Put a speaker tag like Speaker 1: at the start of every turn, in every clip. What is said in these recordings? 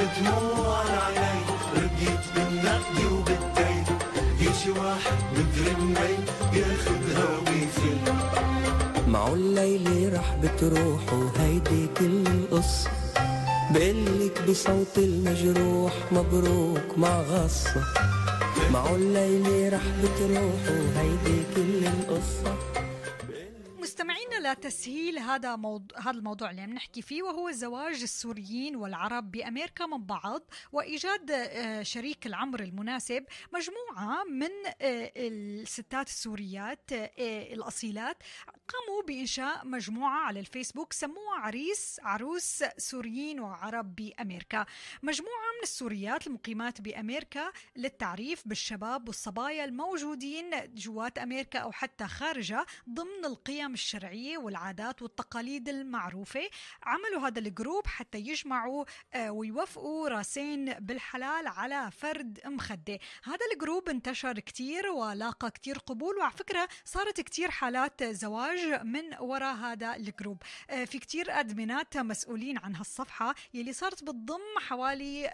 Speaker 1: دموع العينين رقيت بالنقد وبالدين، شي واحد مدري منين ياخدها ويفل.
Speaker 2: معه الليلة رح بتروح وهيدي كل القصة، بقلك بصوت المجروح مبروك مع غصة. معه الليلة رح بتروح وهيدي كل القصة.
Speaker 3: مستمعينا لتسهيل هذا الموضوع اللي عم نحكي فيه، وهو زواج السوريين والعرب بأمريكا من بعض وإيجاد شريك العمر المناسب، مجموعة من الستات السوريات الأصيلات قاموا بإنشاء مجموعة على الفيسبوك سموها عروس سوريين وعرب بأمريكا. مجموعة من السوريات المقيمات بأمريكا للتعريف بالشباب والصبايا الموجودين جوات أمريكا أو حتى خارجها ضمن القيم الشرعية والعادات والتقاليد المعروفة. عملوا هذا الجروب حتى يجمعوا ويوفقوا راسين بالحلال على فرد مخدة. هذا الجروب انتشر كتير ولاقى كتير قبول، وعلى فكرة صارت كتير حالات زواج من وراء هذا الجروب. في كتير أدمنات مسؤولين عن هالصفحة يلي صارت بتضم حوالي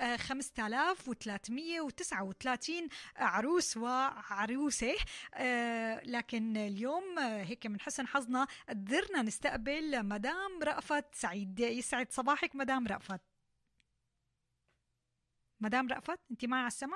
Speaker 3: 5339 عروس وعروسة. لكن اليوم هيك من حسن حظنا قدرنا نستقبل مدام رأفت سعيد. يسعد صباحك مدام رأفت. مدام رأفت انت معي على السمع؟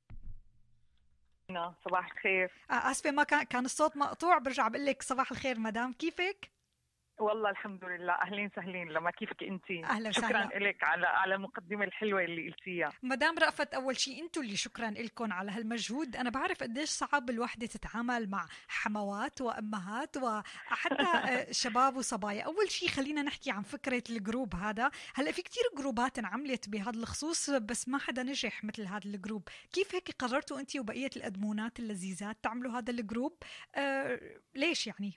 Speaker 4: صباح الخير.
Speaker 3: آسفة ما كان الصوت مقطوع. برجع بقول لك صباح الخير مدام، كيفك؟
Speaker 4: والله الحمد لله. اهلين سهلين. لما كيفك انت؟
Speaker 3: اهلا وسهلا.
Speaker 4: شكرا لك على المقدمه الحلوه اللي قلتيها.
Speaker 3: مدام رأفت، اول شيء انتم اللي شكرا لكم على هالمجهود. انا بعرف قديش صعب الوحده تتعامل مع حموات وامهات وحتى شباب وصبايا. اول شيء خلينا نحكي عن فكره الجروب هذا. هلا في كتير جروبات انعملت بهذا الخصوص بس ما حدا نجح مثل هذا الجروب. كيف هيك قررتوا انت وبقيه الادمونات اللذيذات تعملوا هذا الجروب؟ ليش يعني؟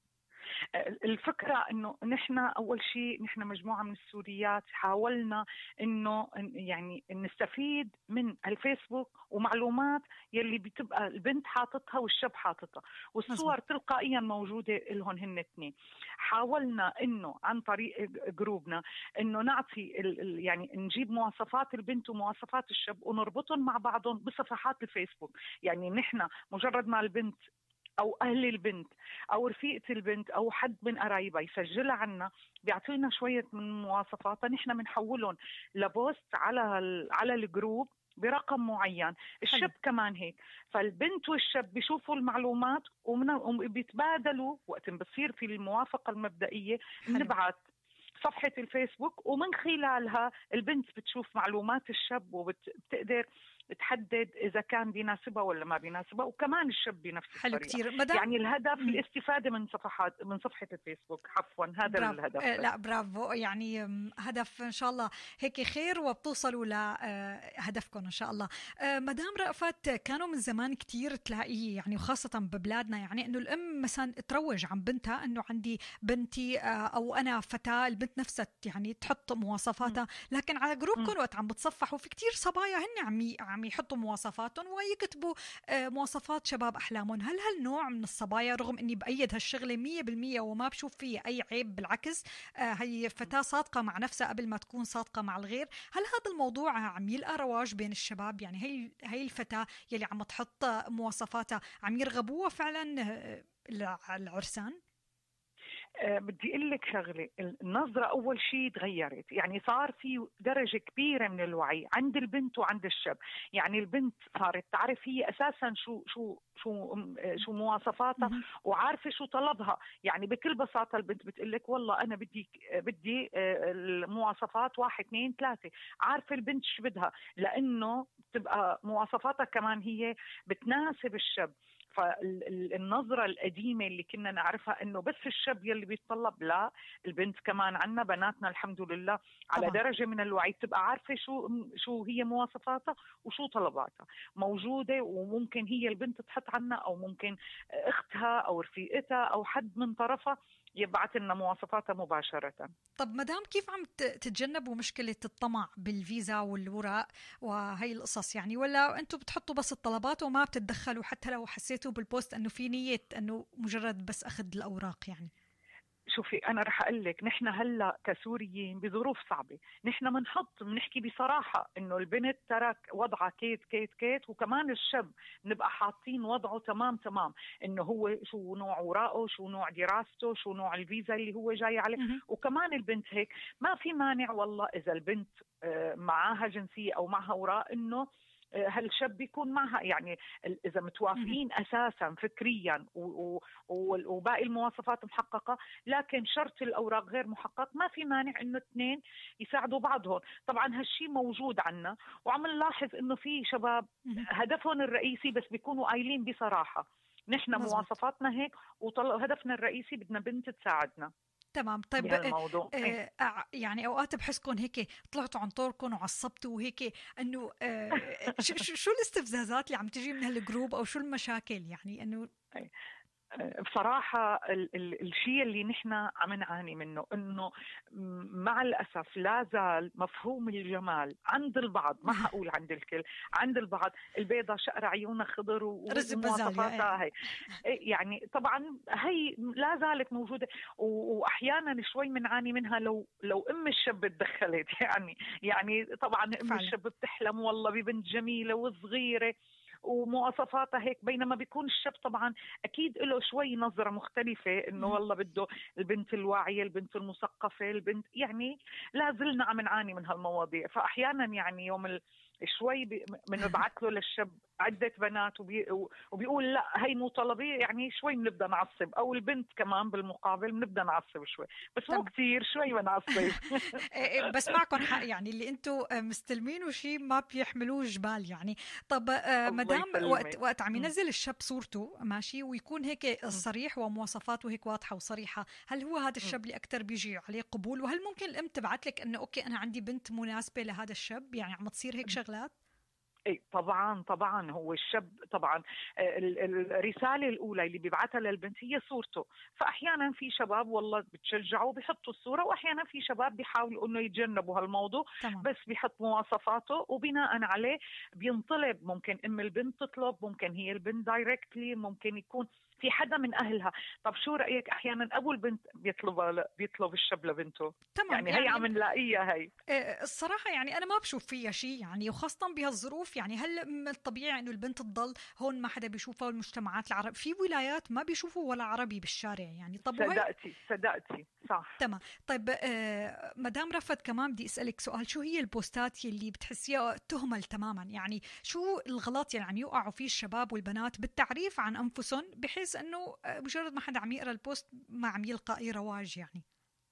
Speaker 4: الفكرة انه نحن اول شيء نحن مجموعة من السوريات حاولنا انه يعني نستفيد من الفيسبوك ومعلومات يلي بتبقى البنت حاطتها والشاب حاطتها والصور تلقائيا موجودة لهم هن اثنين. حاولنا انه عن طريق جروبنا انه نعطي يعني نجيب مواصفات البنت ومواصفات الشاب ونربطهم مع بعضهم بصفحات الفيسبوك. يعني نحن مجرد ما البنت أو أهل البنت أو رفيقة البنت أو حد من قرايبها يسجلها عنا بيعطينا شوية من مواصفاتها، نحن بنحولهم لبوست على الجروب برقم معين. الشاب كمان هيك، فالبنت والشاب بيشوفوا المعلومات وبيتبادلوا وقت بتصير في الموافقة المبدئية. بنبعث صفحة الفيسبوك ومن خلالها البنت بتشوف معلومات الشاب وبتقدر تحدد إذا كان بيناسبها ولا ما بيناسبها، وكمان الشاب بنفس الطريقة.
Speaker 3: كتير.
Speaker 4: يعني الهدف الاستفادة من صفحة الفيسبوك. عفوا هذا الهدف.
Speaker 3: لا برافو، يعني هدف إن شاء الله هيك خير وبتوصلوا لهدفكم إن شاء الله. مدام رأفت، كانوا من زمان كتير تلاقي يعني وخاصة ببلادنا يعني إنه الأم مثلا تروج عن بنتها إنه عندي بنتي أو أنا فتاة. البنت نفسها يعني تحط مواصفاتها، لكن على جروبكم وقت عم بتصفحوا في كتير صبايا هن عم يحطوا مواصفاتهم ويكتبوا مواصفات شباب أحلامهم. هل هالنوع من الصبايا، رغم أني بأيد هالشغلة 100% وما بشوف فيه أي عيب، بالعكس هي فتاة صادقة مع نفسها قبل ما تكون صادقة مع الغير، هل هذا الموضوع عم يلقى رواج بين الشباب؟ يعني هي الفتاة يلي عم تحط مواصفاتها عم يرغبوها فعلا العرسان؟
Speaker 4: بدي أقول لك شغلة. النظرة أول شيء تغيرت، يعني صار في درجة كبيرة من الوعي عند البنت وعند الشاب. يعني البنت صارت تعرف هي أساسا شو مواصفاتها وعارفة شو طلبها. يعني بكل بساطة البنت بتقول لك والله أنا بدي المواصفات 1 2 3. عارفة البنت شو بدها، لأنه تبقى مواصفاتها كمان هي بتناسب الشاب. فالنظرة القديمة اللي كنا نعرفها انه بس الشاب يلي بيتطلب، لا، البنت كمان عنا بناتنا الحمد لله على درجة من الوعي بتبقى عارفة شو هي مواصفاتها وشو طلباتها موجودة. وممكن هي البنت تحط عنا او ممكن اختها او رفيقتها او حد من طرفها يبعث لنا مواصفاتها مباشرة.
Speaker 3: طب مدام، كيف عم تتجنبوا مشكلة الطمع بالفيزا والوراق وهي القصص يعني؟ ولا انتم بتحطوا بس الطلبات وما بتتدخلوا حتى لو حسيتوا بالبوست انه في نية انه مجرد بس اخذ الاوراق يعني؟
Speaker 4: شوفي أنا رح أقول لك، نحن هلا كسوريين بظروف صعبة، نحن بنحكي بصراحة إنه البنت ترك وضعها كيت كيت كيت، وكمان الشاب نبقى حاطين وضعه تمام، إنه هو شو نوع أوراقه، شو نوع دراسته، شو نوع الفيزا اللي هو جاي عليه، وكمان البنت هيك. ما في مانع والله إذا البنت معاها جنسية أو معها أوراق إنه هالشاب بيكون معها، يعني إذا متوافقين أساسا فكريا وباقي المواصفات محققة، لكن شرط الأوراق غير محقق، ما في مانع إنه اثنين يساعدوا بعضهم. طبعا هالشي موجود عنا، وعم نلاحظ إنه في شباب هدفهم الرئيسي بس بيكونوا قايلين بصراحة نحن مواصفاتنا هيك، وهدفنا الرئيسي بدنا بنت تساعدنا.
Speaker 3: تمام. طيب
Speaker 4: بهالموضوع
Speaker 3: يعني اوقات بحسكم هيك طلعتوا عن طوركم وعصبتوا وهيك، انه شو الاستفزازات اللي عم تجي من هالجروب، او شو المشاكل يعني انه
Speaker 4: بصراحة الشيء اللي نحن عم نعاني منه إنه مع الأسف لا زال مفهوم الجمال عند البعض، ما حقول عند الكل، عند البعض البيضة شقرة عيونها خضر ومواصفاتها هي. يعني طبعا هي لا زالت موجودة، وأحيانا شوي بنعاني منها لو أم الشاب تدخلت. يعني طبعا أم الشاب بتحلم والله ببنت جميلة وصغيرة ومواصفاتها هيك، بينما بيكون الشاب طبعا اكيد له شوي نظره مختلفه، انه والله بده البنت الواعيه، البنت المثقفه، البنت، يعني لا زلنا عم نعاني من هالمواضيع. فاحيانا يعني يوم شوي بنبعث له للشاب عدة بنات وبيقول لا هي مو طلبية، يعني شوي بنبدأ نعصب، أو البنت كمان بالمقابل بنبدأ نعصب شوي، بس مو كتير، شوي بنعصب.
Speaker 3: بس معكم حق، يعني اللي انتم مستلمينه شيء ما بيحملوه جبال يعني. طب مدام وقت عم ينزل الشاب صورته ماشي ويكون هيك صريح ومواصفاته هيك واضحة وصريحة، هل هو هذا الشاب اللي أكتر بيجي عليه قبول؟ وهل ممكن الأم تبعت لك إنه أوكي أنا عندي بنت مناسبة لهذا الشاب؟ يعني عم تصير هيك شغلات؟
Speaker 4: اي طبعا هو الشاب طبعا الرساله الاولى اللي بيبعثها للبنت هي صورته، فاحيانا في شباب والله بتشجعوا بيحطوا الصوره، واحيانا في شباب بيحاولوا انه يتجنبوا هالموضوع.
Speaker 3: تمام.
Speaker 4: بس بيحط مواصفاته وبناء عليه بينطلب، ممكن ام البنت تطلب، ممكن هي البنت دايركتلي، ممكن يكون في حدا من اهلها. طب شو رايك احيانا ابو البنت بيطلب الشاب لبنته؟
Speaker 3: تمام.
Speaker 4: يعني هي عم نلاقيها هي.
Speaker 3: الصراحه يعني انا ما بشوف فيها شيء، يعني وخاصه بهالظروف. يعني هل من الطبيعي انه البنت تضل هون ما حدا بيشوفها؟ والمجتمعات العرب في ولايات ما بيشوفوا ولا عربي بالشارع يعني. طب
Speaker 4: صدقتي صح.
Speaker 3: تمام. طيب مدام رفت كمان بدي اسالك سؤال، شو هي البوستات اللي بتحسيها تهمل تماما؟ يعني شو الغلط يعني عم يوقعوا فيه الشباب والبنات بالتعريف عن انفسهم، بحيث انه مجرد ما حدا عم يقرا البوست ما عم يلقى اي رواج يعني؟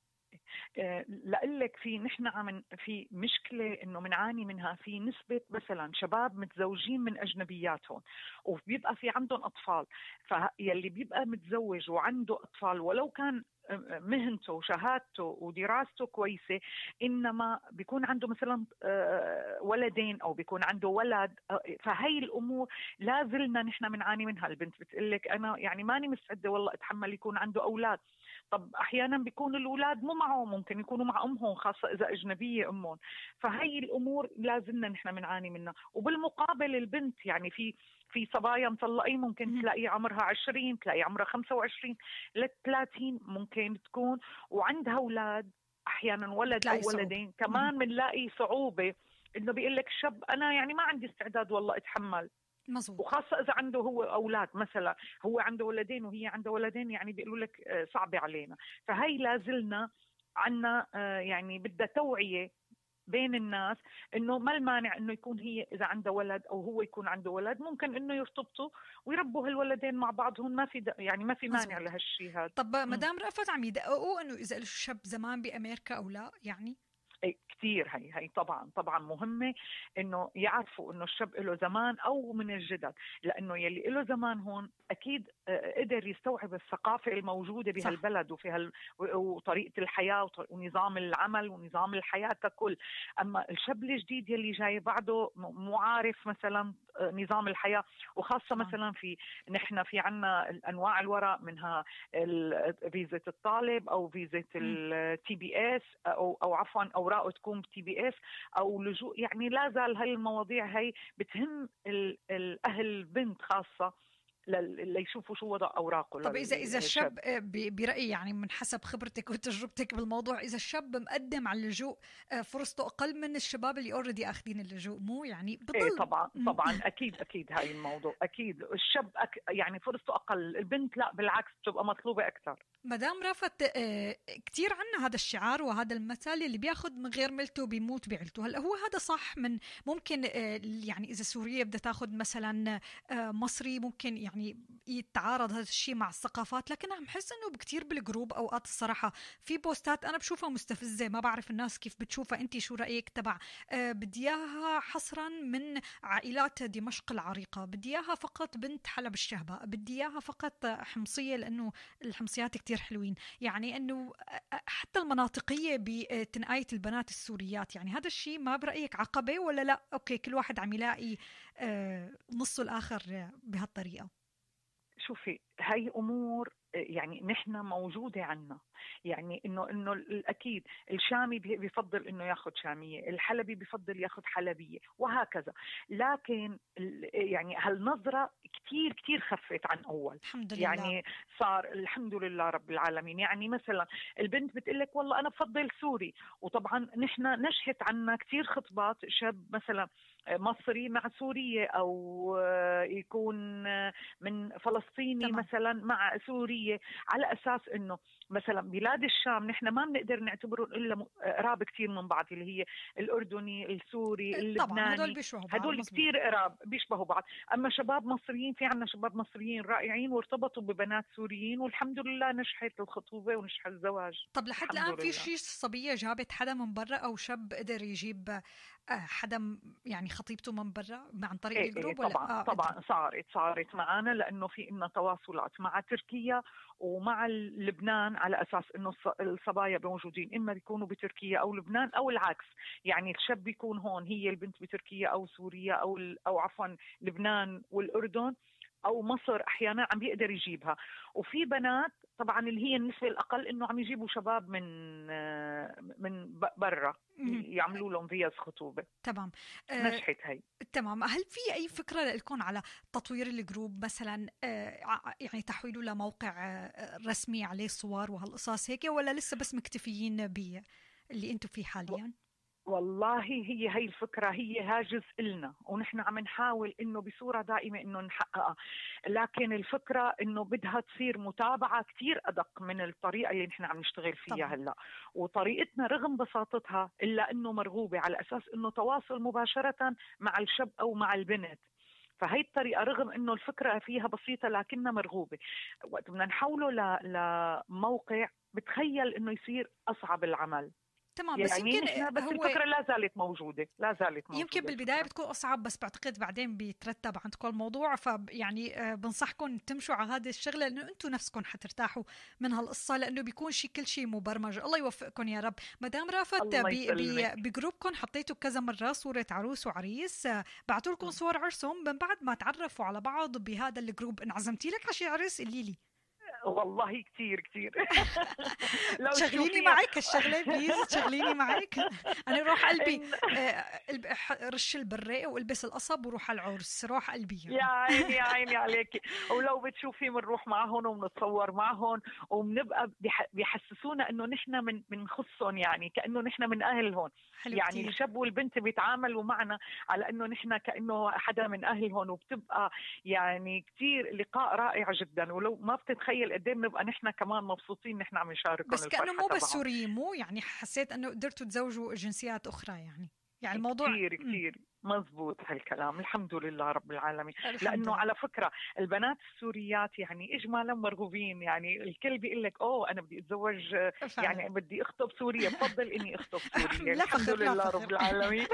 Speaker 4: لقلك في مشكلة إنه منعاني منها في نسبة مثلا شباب متزوجين من أجنبياتهم وبيبقى في عندهم أطفال، فيلي بيبقى متزوج وعنده أطفال ولو كان مهنته وشهادته ودراسته كويسة، إنما بيكون عنده مثلا ولدين أو بيكون عنده ولد، فهي الأمور لازلنا نحن منعاني منها. البنت بتقلك أنا يعني ماني مستعدة والله أتحمل يكون عنده أولاد. طب أحيانا بيكون الأولاد مو معه، ممكن يكونوا مع أمهم، خاصة إذا أجنبية أمهم. فهي الأمور لازلنا نحن منعاني منها. وبالمقابل البنت يعني في صبايا مطلقين ممكن تلاقي عمرها 20، تلاقي عمرها 25 ل30 ممكن تكون، وعندها أولاد أحيانا ولد أو ولدين كمان. بنلاقي صعوبة إنه بيقول لك الشاب أنا يعني ما عندي استعداد والله أتحمل.
Speaker 3: مزبوط.
Speaker 4: وخاصة إذا عنده هو أولاد، مثلا هو عنده ولدين وهي عنده ولدين، يعني بيقولوا لك صعبة علينا. فهي لازلنا عنا يعني بدها توعية بين الناس، إنه ما المانع إنه يكون هي إذا عنده ولد أو هو يكون عنده ولد، ممكن إنه يرتبطوا ويربوا هالولدين مع بعضهم، ما في يعني ما في مانع لهالشيء هذا.
Speaker 3: طب مدام رأفت عم يدققوا إنه إذا الشاب زمان بأمريكا أو لا يعني؟
Speaker 4: كتير هي طبعا مهمة إنه يعرفوا إنه الشاب له زمان أو من الجدد، لأنه يلي له زمان هون أكيد قدر يستوعب الثقافة الموجودة بهالبلد وطريقة الحياة ونظام العمل ونظام الحياة ككل. أما الشاب الجديد يلي جاي بعده مو عارف مثلا نظام الحياة، وخاصة مثلا نحن في عنا أنواع الورق، منها فيزة الطالب أو فيزة التي بي اس أو عفوا أوراقه تكون تي بي اس أو لجوء. يعني لا زال هاي المواضيع هي بتهم الأهل البنت خاصة ليشوفوا شو وضع اوراقه.
Speaker 3: طب اذا
Speaker 4: للشاب.
Speaker 3: الشاب برايي يعني من حسب خبرتك وتجربتك بالموضوع، اذا الشاب مقدم على اللجوء فرصته اقل من الشباب اللي اوريدي اخذين اللجوء، مو يعني بضل؟
Speaker 4: ايه طبعا اكيد هاي الموضوع اكيد. الشاب يعني فرصته اقل، البنت لا بالعكس بتبقى مطلوبه اكثر.
Speaker 3: مدام رافت، كتير عنا هذا الشعار وهذا المثل اللي بياخد من غير ملته بيموت بعيلته. هلا هو هذا صح؟ من ممكن يعني إذا سوريا بدها تاخد مثلا مصري ممكن يعني يتعارض هذا الشيء مع الثقافات، لكن عم حس إنه كتير بالجروب أوقات الصراحة في بوستات أنا بشوفها مستفزة، ما بعرف الناس كيف بتشوفها. أنت شو رأيك؟ تبع بدي إياها حصرا من عائلات دمشق العريقة، بدي إياها فقط بنت حلب الشهباء، بدي إياها فقط حمصية لأنه الحمصيات كتير حلوين. يعني انه حتى المناطقيه بتنقايه البنات السوريات، يعني هذا الشيء ما برايك عقبه ولا لا؟ اوكي كل واحد عم يلاقي نصه الاخر بهالطريقه.
Speaker 4: شوفي هاي امور يعني نحن موجوده عنا، يعني انه الاكيد الشامي بيفضل انه ياخذ شاميه، الحلبي بيفضل ياخذ حلبيه، وهكذا. لكن يعني هالنظره كثير خفت عن اول.
Speaker 3: الحمد لله.
Speaker 4: يعني صار الحمد لله رب العالمين. يعني مثلا البنت بتقول لك والله انا بفضل سوري، وطبعا نحن نشهد عنا كثير خطبات شاب مثلا مصري مع سوريه، او يكون من فلسطيني
Speaker 3: تمام.
Speaker 4: مثلا مع سوريه، على اساس انه مثلا بلاد الشام نحن ما بنقدر نعتبره الا قراب كثير من بعض، اللي هي الاردني، السوري، اللبناني.
Speaker 3: طبعا هدول بيشبهوا بعض،
Speaker 4: هدول كثير قراب بيشبهوا بعض. اما شباب مصريين، في عنا شباب مصريين رائعين وارتبطوا ببنات سوريين، والحمد لله نجحت الخطوبه ونجح الزواج.
Speaker 3: طب لحد الان في شيء صبيه جابت حدا من برا، او شاب قدر يجيب حدا يعني خطيبته من برا عن طريق الجروب؟
Speaker 4: ولا طبعا صارت معنا، لانه في إلنا تواصلات مع تركيا ومع لبنان، على اساس انه الصبايا موجودين اما بيكونوا بتركيا او لبنان او العكس. يعني الشاب بيكون هون، هي البنت بتركيا او سوريا او عفوا لبنان والاردن او مصر، احيانا عم بيقدر يجيبها. وفي بنات طبعا اللي هي النسبه الاقل انه عم يجيبوا شباب من برا يعملوا لهم فيز خطوبه.
Speaker 3: تمام.
Speaker 4: نجحت هي.
Speaker 3: تمام. هل في اي فكره لكم على تطوير الجروب مثلا، يعني تحويله لموقع رسمي عليه صور وهالقصص هيك، ولا لسه بس مكتفيين باللي انتم فيه حاليا؟
Speaker 4: والله هي الفكرة هي هاجس إلنا، ونحن عم نحاول إنه بصورة دائمة إنه نحققها، لكن الفكرة إنه بدها تصير متابعة كتير أدق من الطريقة اللي نحن عم نشتغل فيها طبعا. هلا وطريقتنا رغم بساطتها إلا إنه مرغوبة، على أساس إنه تواصل مباشرة مع الشاب أو مع البنت. فهي الطريقة رغم إنه الفكرة فيها بسيطة لكنها مرغوبة. وقت بدنا نحوله لموقع بتخيل إنه يصير أصعب العمل.
Speaker 3: تمام.
Speaker 4: يعني
Speaker 3: بس يمكن
Speaker 4: بس الفكرة لا زالت موجودة.
Speaker 3: يمكن بالبداية بتكون أصعب، بس بعتقد بعدين بيترتب عندكم الموضوع. فيعني بنصحكم تمشوا على هذه الشغلة، لأنه أنتم نفسكم حترتاحوا من هالقصة، لأنه بيكون كل شيء مبرمج. الله يوفقكم يا رب. مدام رافت، بجروبكم حطيتوا كذا مرة صورة عروس وعريس، بعتوا لكم صور عرسهم من بعد ما تعرفوا على بعض بهذا الجروب. انعزمتي لك على شي عرس؟ قولي لي.
Speaker 4: والله كتير
Speaker 3: تشغليني معك الشغلة بليز، تشغليني معك. أنا روح قلبي رش البريق والبس القصب وروح على العرس، روح قلبي يعني.
Speaker 4: يا عيني عليك. ولو بتشوفي بنروح معهم وبنتصور معهم، وبنبقى بيحسسونا إنه نحن منخصهم، يعني كأنه نحن من أهلهم. يعني كتير. الشاب والبنت بيتعاملوا معنا على إنه نحن كأنه حدا من أهلهم، وبتبقى يعني كتير لقاء رائع جدا. ولو ما بتتخيل قد ايه بنبقى نحن كمان مبسوطين نحن عم نشاركهم.
Speaker 3: بس كأنه مو بس سوريين، مو يعني حسيت انه قدرتوا تزوجوا جنسيات اخرى يعني الموضوع
Speaker 4: كتير مزبوط هالكلام. الحمد لله رب العالمين. لانه على فكره البنات السوريات يعني اجمالا مرغوبين، يعني الكل بيقول لك انا بدي اتزوج يعني بدي اخطب سوريا، بفضل اني اخطب سوريا. الحمد لله رب العالمين.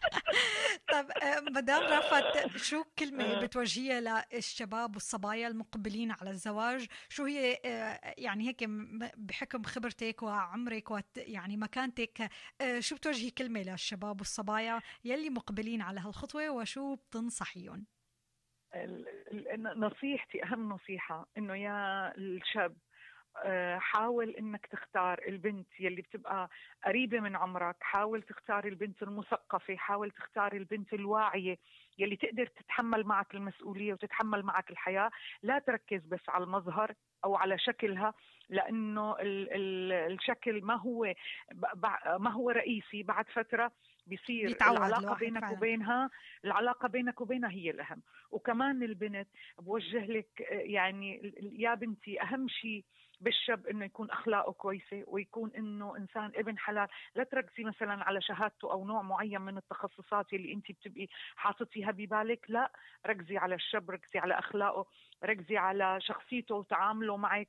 Speaker 3: طب مدام رافت، شو كلمه بتوجهيها للشباب والصبايا المقبلين على الزواج؟ شو هي يعني هيك بحكم خبرتك وعمرك يعني مكانتك، شو بتوجهي كلمه للشباب والصبايا يلي مقبلين على هالخطوة، وشو بتنصحيهم؟
Speaker 4: نصيحتي أهم نصيحة إنه يا الشاب حاول انك تختار البنت يلي بتبقى قريبة من عمرك، حاول تختار البنت المثقفة، حاول تختار البنت الواعية يلي تقدر تتحمل معك المسؤولية وتتحمل معك الحياة. لا تركز بس على المظهر أو على شكلها، لأنه الشكل ما هو رئيسي. بعد فترة بيصير العلاقة بينك وبينها هي الأهم. وكمان البنت بوجه لك يعني يا بنتي أهم شيء بالشاب انه يكون اخلاقه كويسه ويكون انه انسان ابن حلال. لا تركزي مثلا على شهادته او نوع معين من التخصصات اللي انت بتبقي حاططيها ببالك، لا، ركزي على الشاب، ركزي على اخلاقه، ركزي على شخصيته وتعامله معك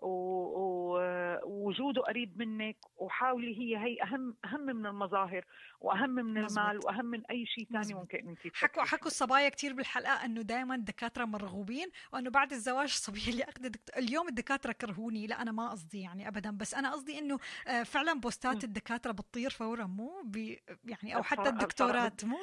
Speaker 4: ووجوده قريب منك. وحاولي، هي اهم من المظاهر واهم من المال واهم من اي شيء ثاني ممكن انت
Speaker 3: حكوا الصبايا كتير بالحلقه انه دائما الدكاتره مرغوبين، وانه بعد الزواج الصبيه اللي اليوم الدكاتره كرهوني. لا انا ما قصدي يعني ابدا، بس انا قصدي انه فعلا بوستات الدكاتره بتطير فورا، مو يعني او حتى الدكتورات مو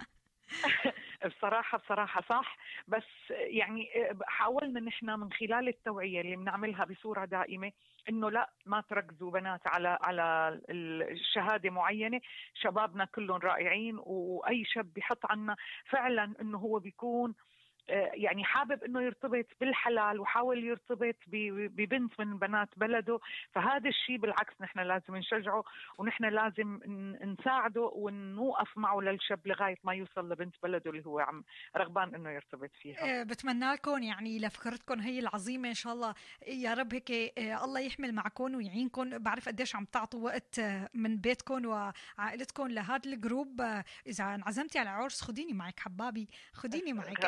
Speaker 4: بصراحة صح. بس يعني حاولنا نحن من خلال التوعية اللي بنعملها بصورة دائمة انه لا، ما تركزوا بنات على الشهادة معينة. شبابنا كلهم رائعين، واي شاب بيحط عنا فعلا انه هو بيكون يعني حابب انه يرتبط بالحلال وحاول يرتبط ببنت من بنات بلده. فهذا الشيء بالعكس نحن لازم نشجعه، ونحن لازم نساعده ونوقف معه للشاب لغاية ما يوصل لبنت بلده اللي هو عم رغبان انه يرتبط فيها.
Speaker 3: بتمنى لكم يعني لفكرتكم هي العظيمة ان شاء الله يا رب هيك الله يحمل معكم ويعينكم. بعرف قديش عم تعطوا وقت من بيتكم وعائلتكم لهذا الجروب. اذا انعزمتي على عرس خديني معك حبابي، خديني معك.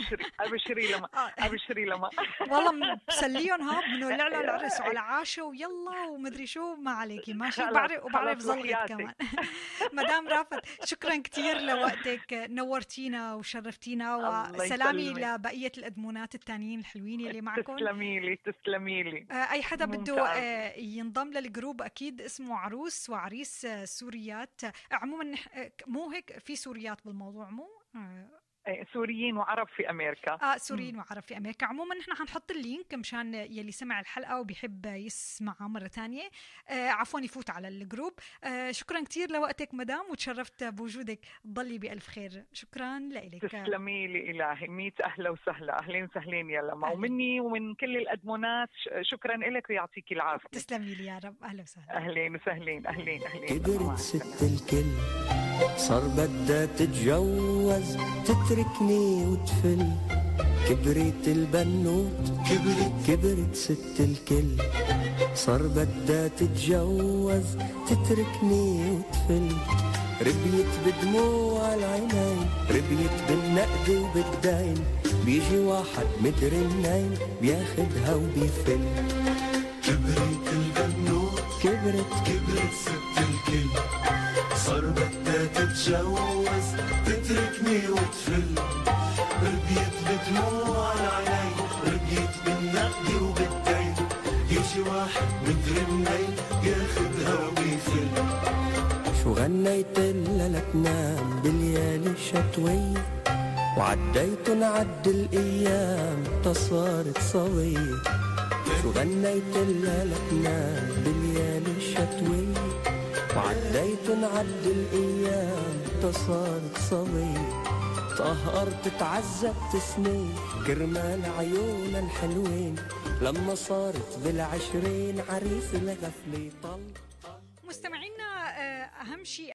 Speaker 4: ابشري لما
Speaker 3: والله بسليهم هاب بنولع له العرس وعلى عاشه ويلا ومدري شو، ما عليكي ماشي. وبعرف زلغت كمان. مدام رافت شكرا كتير لوقتك، نورتينا وشرفتينا، وسلامي لبقيه الادمونات التانيين الحلوين اللي معكم.
Speaker 4: تسلمي لي.
Speaker 3: اي حدا بده ينضم للجروب اكيد اسمه عروس وعريس سوريات. عموما مو هيك في سوريات بالموضوع مو
Speaker 4: سوريين وعرب في أمريكا.
Speaker 3: سوريين وعرب في أمريكا. عموما نحن حنحط اللينك مشان يلي سمع الحلقة وبيحب يسمعها مرة تانية عفوا يفوت على الجروب. شكرا كتير لوقتك مدام، وتشرفت بوجودك. ضلي بألف خير. شكرا لك.
Speaker 4: تسلمي لي إلهي. 100 أهلا وسهلا. أهلين وسهلين يا لما، ومني ومن كل الأدمونات شكرا لك ويعطيك العافية.
Speaker 3: تسلمي لي يا رب. أهلا وسهلا.
Speaker 4: أهلين وسهلين. أهلين.
Speaker 2: كبرت ست الكل صار بدها تتجوز تتركني وتفل. كبرت البنوت كبرت ست الكل صار بدها تتجوز تتركني وتفل. ربيت بدموع العينين ربيت بالنقد وبالدين، بيجي واحد مدري منين بياخدها وبيفل.
Speaker 1: كبرت البنوت كبرت ست الكل صار بدها تتجوز تتركني وتفل. ربيت بدموع العينين ربيت بالنقد وبالدين، يجي واحد مدري منين ياخدها ويفل.
Speaker 2: شو غنيت لها لتنام بالليالي الشتوية، وعديت نعد الأيام تصارت صوية. شو غنيت لها لتنام بالليالي الشتوية، وعديت نعد الأيام تصارت صوية. تقهرت تعذبت سنين كرمال عيون الحلوين، لما صارت بالعشرين عريس الغفلة طل.
Speaker 3: مستمعينا أهم شيء